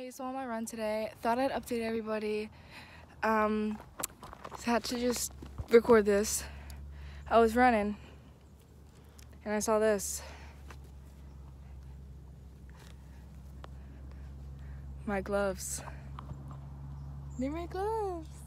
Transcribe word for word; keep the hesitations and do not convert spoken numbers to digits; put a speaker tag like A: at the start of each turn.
A: Hey, so on my run today, thought I'd update everybody. Um, had to just record this. I was running and I saw this. My gloves. They're my gloves.